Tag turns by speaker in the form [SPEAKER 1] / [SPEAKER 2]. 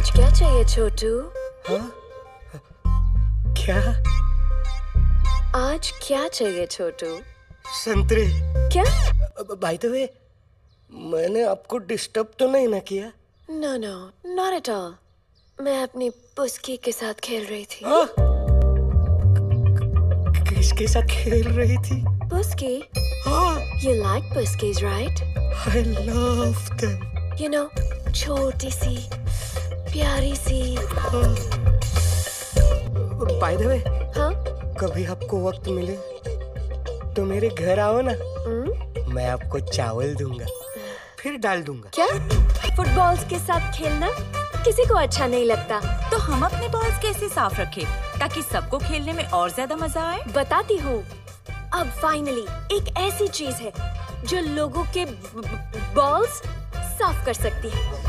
[SPEAKER 1] आज क्या चाहिए छोटू?
[SPEAKER 2] हाँ? क्या?
[SPEAKER 1] आज क्या चाहिए छोटू?
[SPEAKER 2] संतरे।
[SPEAKER 1] क्या?
[SPEAKER 2] बाय द वे, मैंने आपको डिस्टर्ब तो नहीं ना किया?
[SPEAKER 1] No no, not at all. मैं अपनी पुस्की के साथ खेल रही थी।
[SPEAKER 2] हाँ? किसके साथ खेल रही थी?
[SPEAKER 1] पुस्की?
[SPEAKER 2] हाँ,
[SPEAKER 1] You like puskies, right?
[SPEAKER 2] I love them.
[SPEAKER 1] You know, छोटी सी, प्यारी सी।
[SPEAKER 2] बाय द वे,
[SPEAKER 1] हाँ?
[SPEAKER 2] कभी आपको वक्त मिले तो मेरे घर आओ ना। मैं आपको चावल दूंगा, फिर डाल दूंगा।
[SPEAKER 1] क्या? फुटबॉल्स के साथ खेलना किसी को अच्छा नहीं लगता।
[SPEAKER 3] तो हम अपने बॉल्स कैसे साफ रखें ताकि सबको खेलने में और ज्यादा मजा आए?
[SPEAKER 1] बताती हूँ। अब फाइनली एक ऐसी चीज है जो लोगों के बॉल्स साफ कर सकती है।